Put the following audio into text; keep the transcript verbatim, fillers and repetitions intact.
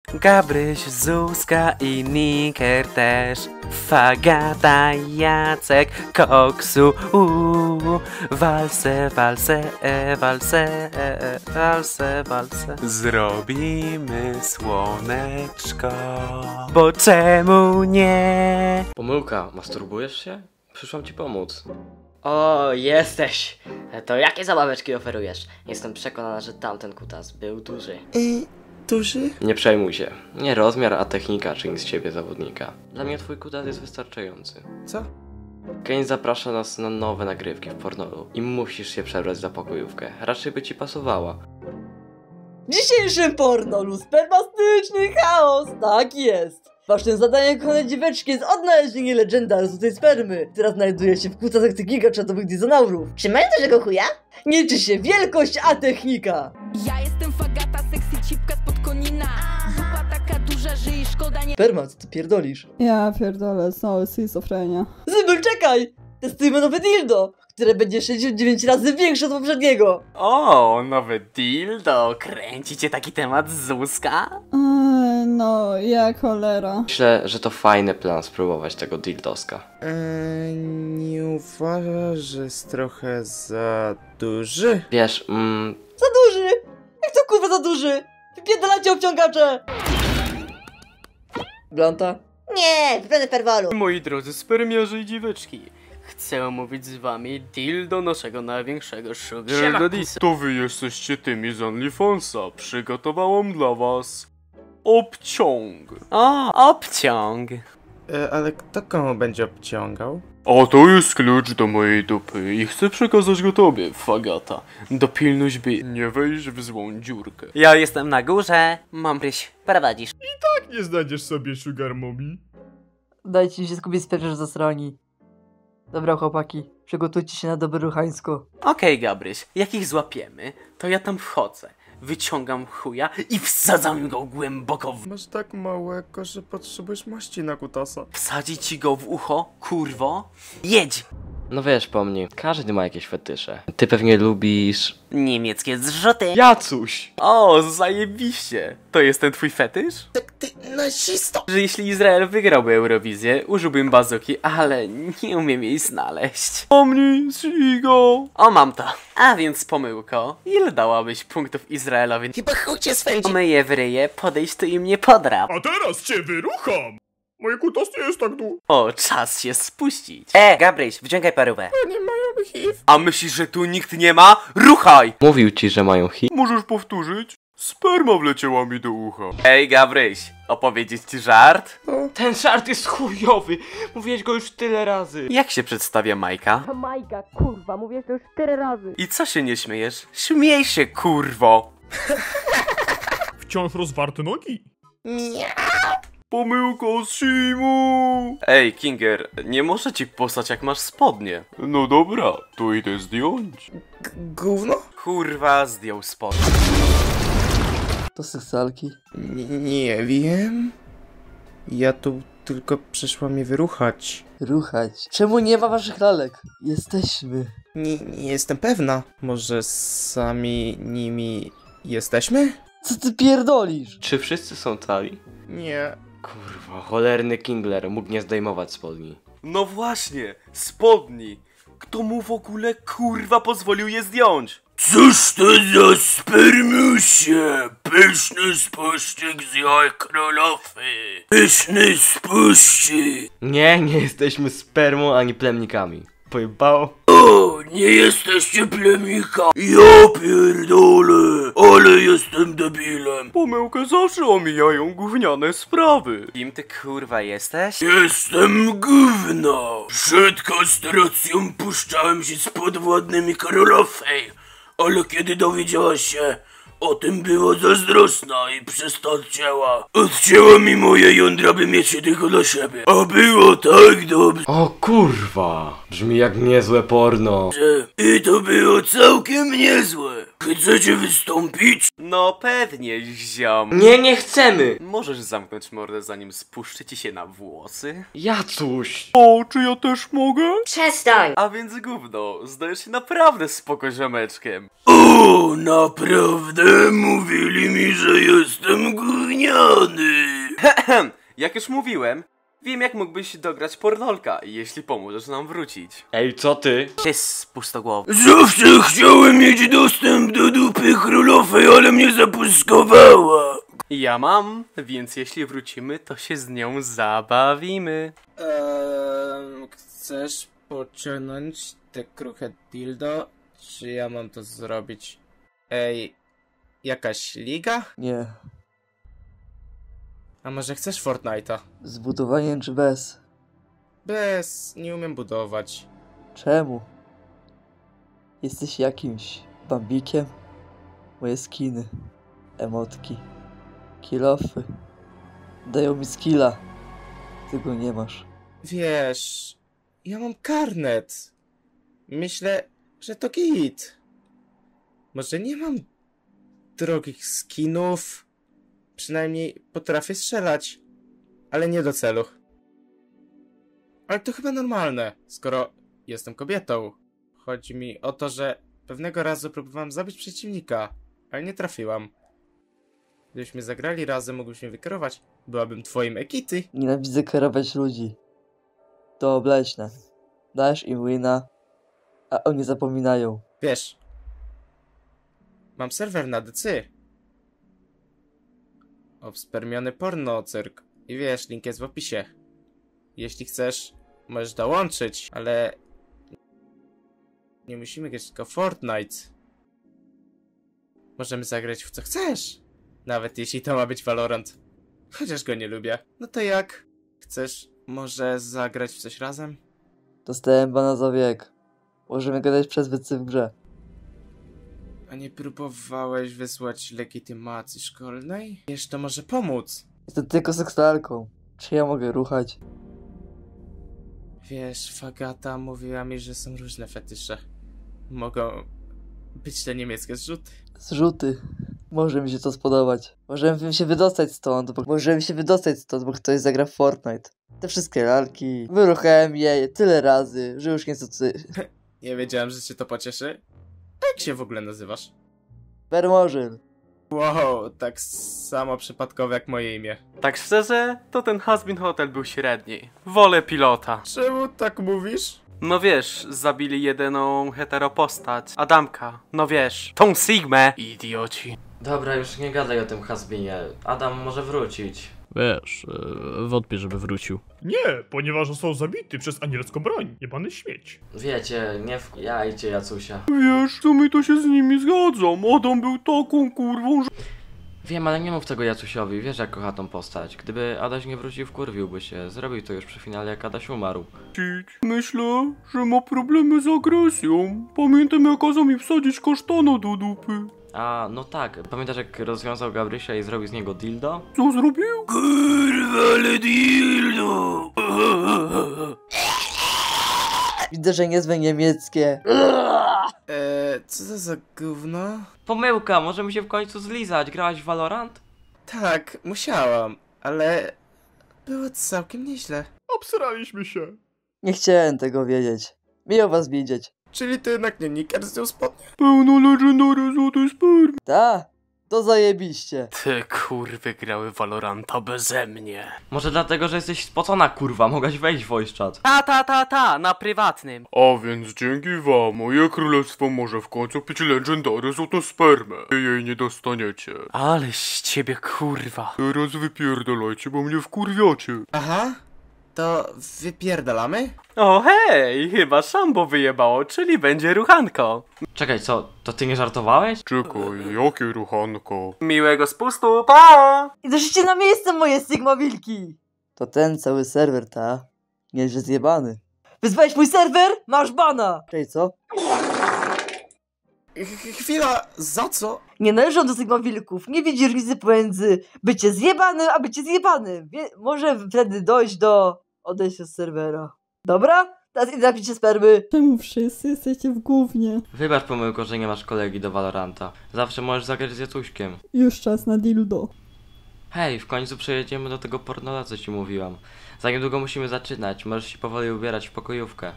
Gabryś, Zuzka i Niker też. Fagata, Jacek, Koksu, uuu. Walse, walse, e, walse, e, e, walse, walse. Zrobimy słoneczko, bo czemu nie? Pomyłka, masturbujesz się? Przyszłam ci pomóc. O, jesteś! To jakie zabaweczki oferujesz? Jestem przekonana, że tamten kutas był duży. Yy, duży? Nie przejmuj się. Nie rozmiar, a technika czyni z ciebie zawodnika. Dla mnie twój kutas jest wystarczający. Co? Kane zaprasza nas na nowe nagrywki w pornolu i musisz się przebrać za pokojówkę. Raczej by ci pasowała. W dzisiejszym pornolu spermastyczny chaos, tak jest! Waszym zadaniem, kochane dzieweczki, jest odnalezienie legendarnej spermy, która znajduje się w kucach tych gigaczadowych dizonaurów. Czy mają dużego chuja? Nie liczy się wielkość, a technika! Ja jestem Fagata, sexy cipka spod konina. Zupa taka duża, że jej szkoda nie... Sperma, co ty pierdolisz? Ja pierdolę, znowu schizofrenia. Zybel, czekaj! Testujmy nowe dildo, które będzie sześćdziesiąt dziewięć razy większe od poprzedniego. O, nowe dildo. Kręcicie taki temat, Zuzka? Eee, no, ja cholera. Myślę, że to fajny plan spróbować tego dildoska. Eee, nie uważasz, że jest trochę za duży? Wiesz, mm, Za duży! Jak to kurwa za duży? Wypierdalacie obciągacze! Blanta? Nie, wybrany perwalu. Moi drodzy spermiarze i dzieweczki, chcę omówić z wami dildo naszego największego sugar daddisa. To wy jesteście tymi z OnlyFansa. Przygotowałam dla was obciąg. O, obciąg. E, ale kto komu będzie obciągał? A to jest klucz do mojej dupy i chcę przekazać go tobie, Fagata. Dopilnuj, by nie wejść w złą dziurkę. Ja jestem na górze. Mambryś, prowadzisz. Nie znajdziesz sobie sugar mommy. Dajcie się skupić z zasrani. Dobra chłopaki, przygotujcie się na dobre ruchańsko. Okej, Gabryś, jak ich złapiemy, to ja tam wchodzę, wyciągam chuja i wsadzam go głęboko w... Masz tak małego, że potrzebujesz maści na kutasa. Wsadzić ci go w ucho, kurwo? Jedź! no wiesz po mnie, każdy ma jakieś fetysze. Ty pewnie lubisz... Niemieckie zrzuty. Jacuś! O, zajebiście. To jest ten twój fetysz? Tak ty nasisto! Że jeśli Izrael wygrałby Eurowizję, użyłbym bazuki, ale nie umiem jej znaleźć. Pomnij, Zigo! O, mam to. A więc pomyłko, ile dałabyś punktów Izraelowi? Chyba chuj cię swędzi. Myję w ryje, podejść tu i mnie podrap. A teraz cię wyrucham! Moje kutas nie jest tak długi. O, czas się spuścić. E, Gabryś, wyciągaj parówę. Nie mają H I V. A myślisz, że tu nikt nie ma? Ruchaj! Mówił ci, że mają hit? Możesz powtórzyć? Sperma wleciała mi do ucha. Ej, Gabryś, opowiedzieć ci żart? Ten żart jest chujowy! Mówiłeś go już tyle razy. Jak się przedstawia Majka? Majka, kurwa, mówię to już cztery razy. I co się nie śmiejesz? Śmiej się, kurwo! Wciąż rozwarte nogi. Pomyłka z Simu! Ej, Kinger, nie może ci posać jak masz spodnie. No dobra, to idę zdjąć. Gówno? Kurwa, zdjął spodnie. To seksalki. N nie wiem. Ja tu tylko przyszłam je wyruchać. Ruchać. Czemu nie ma waszych lalek? Jesteśmy. Nie, nie jestem pewna. Może sami nimi jesteśmy? Co ty pierdolisz? Czy wszyscy są cali? Nie. Kurwa, cholerny Kingler mógł nie zdejmować spodni. No właśnie, spodni. Kto mu w ogóle kurwa pozwolił je zdjąć? Cóż to za spermiusie? Pyszny spuścik z jaj królowy. Pyszny spuścik. Nie, nie jesteśmy spermą ani plemnikami. Pojebało? O, nie jesteście plemnika. Ja pierdolę, ale jestem debilem. Pomyłkę zawsze omijają gówniane sprawy. Kim ty kurwa jesteś? Jestem gówno. Przed kastracją puszczałem się z podwładnymi królowej, ale kiedy dowiedziała się o tym, była zazdrosna i przez to odcięła. Odcięła mi moje jądra, by mieć się tylko dla siebie. A było tak dobrze. O kurwa! Brzmi jak niezłe porno. I to było całkiem niezłe. Chcecie wystąpić? No pewnie, ziom. Nie, nie chcemy! Możesz zamknąć mordę, zanim spuszczę ci się na włosy? Jacuś! O, czy ja też mogę? Przestań! A więc gówno, zdajesz się naprawdę spoko ziomeczkiem. O, O, naprawdę? Mówili mi, że jestem gówniany. Jak już mówiłem, wiem jak mógłbyś dograć pornolka, jeśli pomożesz nam wrócić. Ej, co ty? Jest pustogłowy. Zawsze chciałem mieć dostęp do dupy królowej, ale mnie zapuskowała. Ja mam, więc jeśli wrócimy, to się z nią zabawimy. Eee, chcesz pociągnąć tę kruche dildo? Czy ja mam to zrobić? Ej, jakaś liga? Nie. A może chcesz Fortnite'a? Z budowaniem czy bez? Bez, nie umiem budować. Czemu? Jesteś jakimś bambikiem? Moje skiny, emotki, kilofy dają mi skilla. Ty go nie masz. Wiesz, ja mam karnet. Myślę, że to git. Może nie mam drogich skinów. Przynajmniej potrafię strzelać, ale nie do celu. Ale to chyba normalne, skoro jestem kobietą. Chodzi mi o to, że pewnego razu próbowałem zabić przeciwnika, ale nie trafiłam. Gdybyśmy zagrali razem, mógłbyś wykierować. Byłabym twoim ekity. Nienawidzę kierować ludzi. To obleśne. Dajesz im wina, a oni zapominają. Wiesz, mam serwer na D C. Obspermiony porno cyrk. I wiesz, link jest w opisie. Jeśli chcesz, możesz dołączyć, ale nie musimy grać tylko Fortnite. Możemy zagrać w co chcesz. Nawet jeśli to ma być Valorant. Chociaż go nie lubię. No to jak? Chcesz może zagrać w coś razem? Dostałem bana za wiek. Możemy gadać przez wycy w grze. A nie próbowałeś wysłać legitymacji szkolnej? Wiesz, to może pomóc. Jestem tylko seksualką. Czy ja mogę ruchać? Wiesz, Fagata mówiła mi, że są różne fetysze. Mogą być te niemieckie zrzuty. Zrzuty. Może mi się to spodobać. Możemy się wydostać stąd, bo możemy się wydostać stąd, bo ktoś zagra w Fortnite. Te wszystkie lalki. Wyruchałem je tyle razy, że już nie chcę tutaj. Nie wiedziałem, że cię to pocieszy. A jak się w ogóle nazywasz? Bermożyl. Wow, tak samo przypadkowe jak moje imię. Tak szczerze, to ten Hasbin Hotel był średni. Wolę pilota. Czemu tak mówisz? No wiesz, zabili jedyną heteropostać. Adamka. No wiesz, tą Sigmę. Idioci. Dobra, już nie gadaj o tym Hasbinie. Adam może wrócić. Wiesz, yy, wątpię, żeby wrócił. Nie, ponieważ został zabity przez anielską broń. Jebany śmieć. Wiecie, nie wjajcie Jacusia. Wiesz, w sumie to się z nimi zgadzam. Adam był taką kurwą, że... Wiem, ale nie mów tego Jacusiowi, wiesz jak kocha tą postać. Gdyby Adaś nie wrócił, wkurwiłby się. Zrobił to już przy finale, jak Adaś umarł. Myślę, że ma problemy z agresją. Pamiętam, jak kazał mi wsadzić kasztana do dupy. A, no tak. Pamiętasz jak rozwiązał Gabrysia i zrobił z niego dildo? Co zrobił? Kurwa, ale dildo! Widzę, że niezłe niemieckie. Eee, co to za gówno? Pomyłka, możemy się w końcu zlizać. Grałaś w Valorant? Tak, musiałam, ale było całkiem nieźle. Obsraliśmy się. Nie chciałem tego wiedzieć. Miło was widzieć. Czyli to jednak nie Niker zdjął spodnie? Pełno legendary złotej spermy. Ta, to zajebiście. Te kurwy grały Valoranta beze mnie. Może dlatego, że jesteś spocona, kurwa. Mogłaś wejść w voice chat. Ta, ta, ta, ta, na prywatnym. A więc dzięki wam moje królestwo może w końcu pić legendary złotą spermę. Wy jej nie dostaniecie. Ale z ciebie kurwa. Teraz wypierdolajcie, bo mnie wkurwiacie. Aha, to wypierdalamy? O hej, chyba szambo wyjebało, czyli będzie ruchanko. Czekaj, co? To ty nie żartowałeś? Czekaj, jakie ruchanko? Miłego spustu, pa! I doszliście na miejsce, moje Sigma wilki! To ten cały serwer, ta? Nieźle zjebany. Wyzwałeś mój serwer? Masz bana! Czyli co? Ch- Chwila, za co? Nie należą do Sigma wilków. Nie widzi różnicy pomiędzy bycie zjebanym, a bycie zjebanym. Wie może wtedy dojść do odejścia z serwera. Dobra? Teraz idę napić się spermy. Czemu wszyscy jesteście w gównie? Wybacz pomyłko, że nie masz kolegi do Valoranta. Zawsze możesz zagrać z Jacuśkiem. Już czas na dildo. Hej, w końcu przejedziemy do tego pornola, co ci mówiłam. Za niedługo musimy zaczynać, możesz się powoli ubierać w pokojówkę.